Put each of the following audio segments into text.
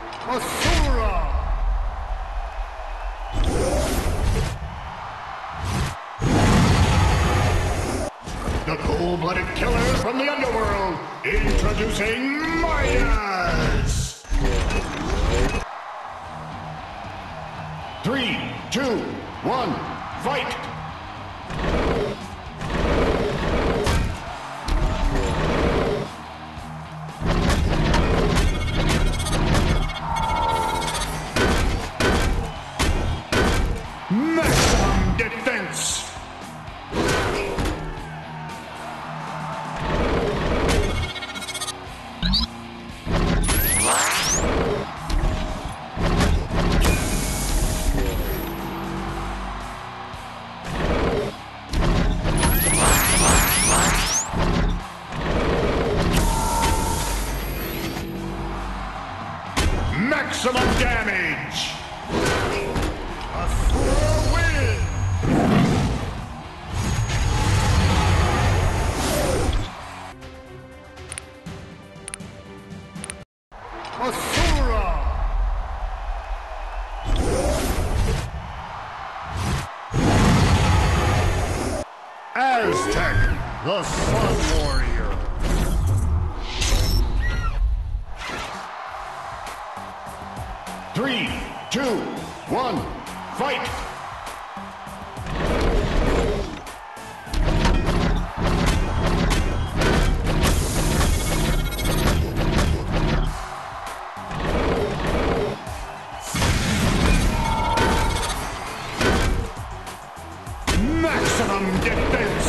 ASURA! The cold-blooded killer from the underworld, introducing Midas! 3, 2, 1, fight! Maximum defense! Maximum damage! ASURA win! ASURA! Aztec, the Sun Warrior! 3, 2, 1, fight! Maximum defense!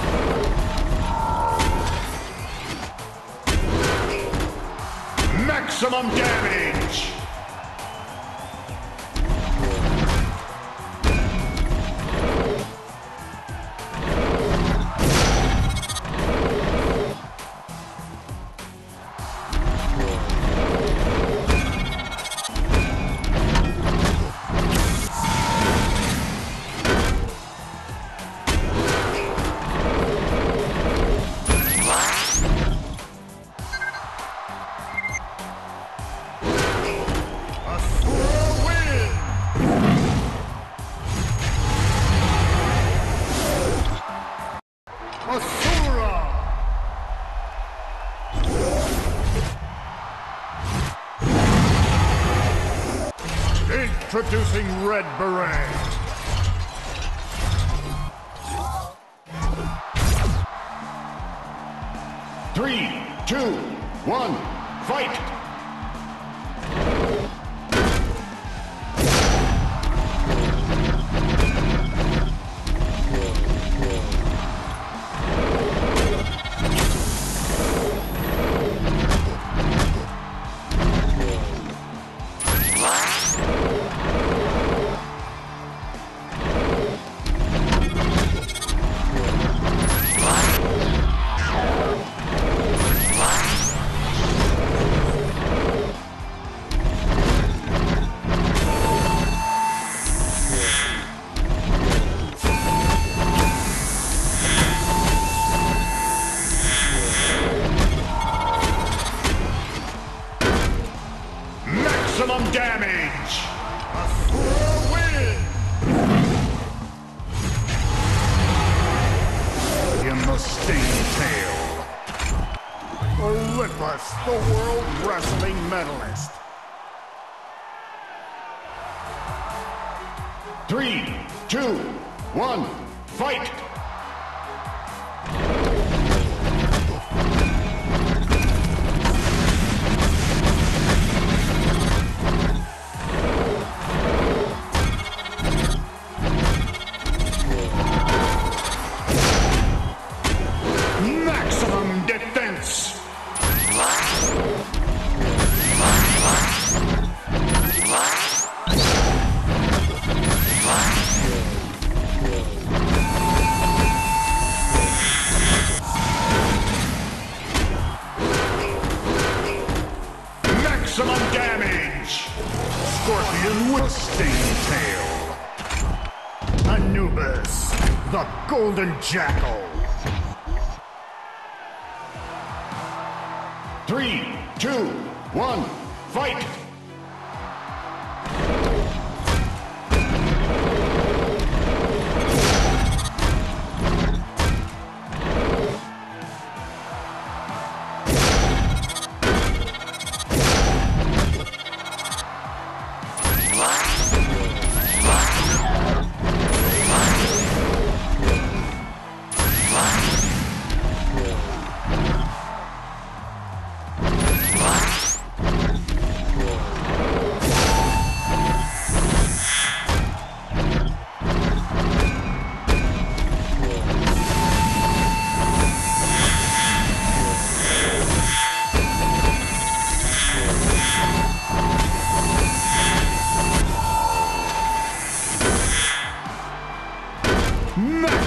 Maximum damage! ASURA! Introducing Red Beret! Three, two, one, fight! Maximum damage! ASURA win! In the Sting Tail, Olympus, the World Wrestling Medalist. 3, 2, 1, fight! Maximum defense! Maximum damage! Scorpion with a Sting Tail. Anubis, the Golden Jackal. 3, 2, 1, fight!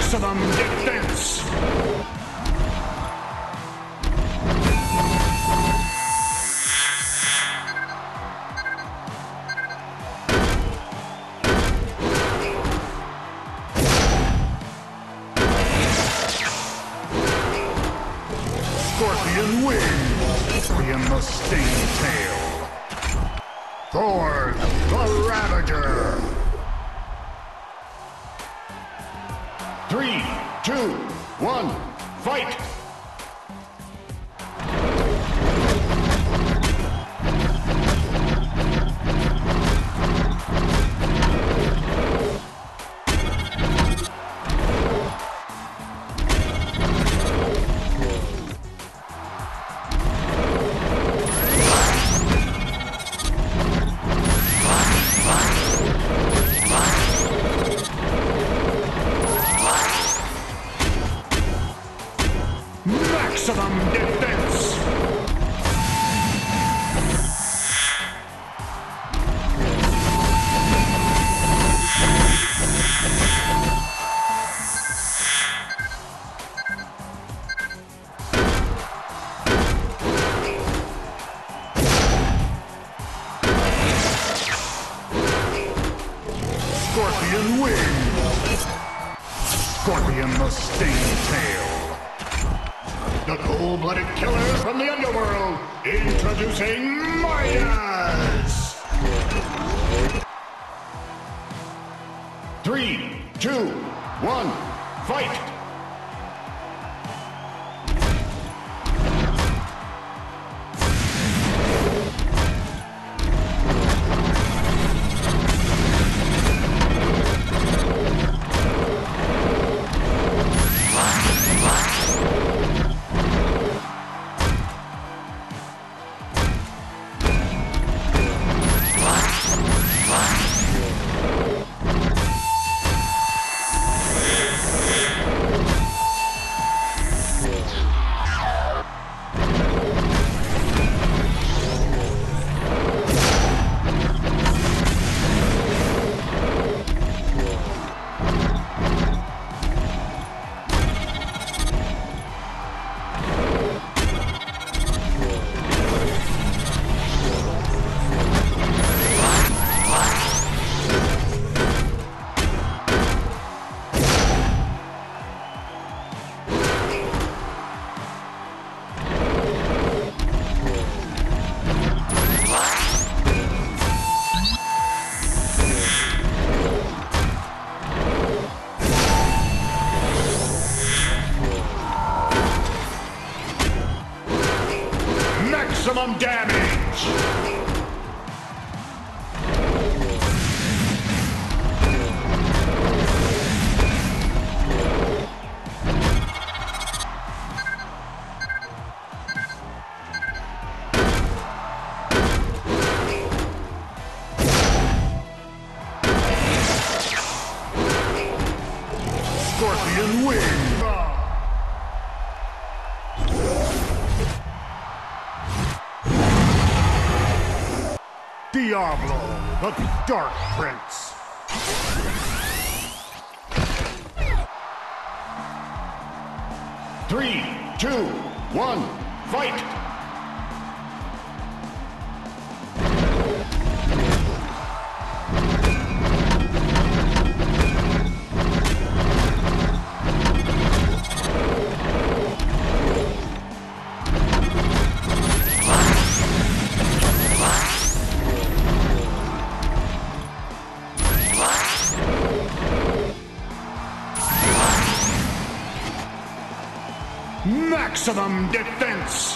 Maximum defense! Scorpion wins! Scorpion the sting tail! Thor the Ravager! 3, 2, 1, fight! Maximum defense! Scorpion wins! Scorpion the sting tail! The cold-blooded killer from the underworld, introducing Midas! 3, 2, 1, fight! Maximum damage! Scorpion wins! Diablo, the Dark Prince. 3, 2, 1, fight! Maximum defense!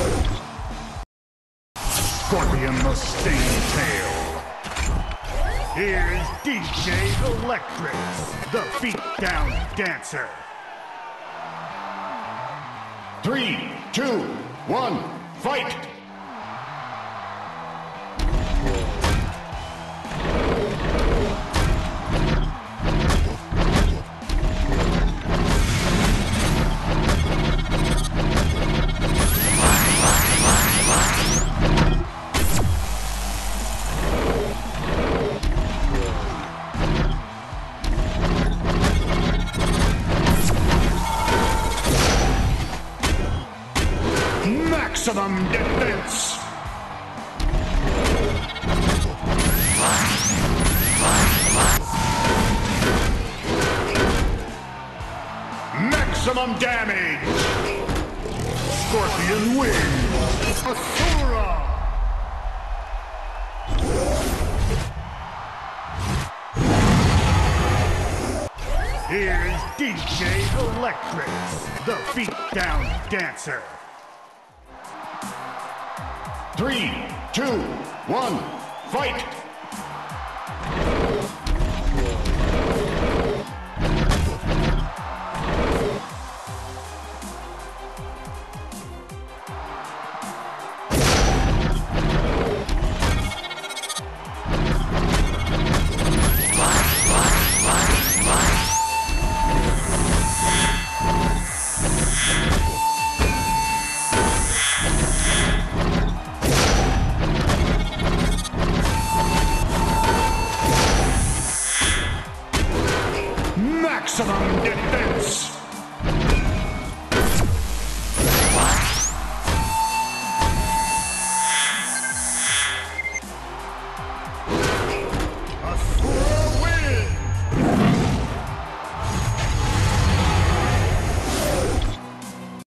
Scorpion the Sting Tail. Here's DJ Electrics, the feet down dancer. 3, 2, 1, fight! Maximum defense! Maximum damage! Scorpion wins! ASURA! Here's DJ Electrics, the feet down dancer. 3, 2, 1, fight!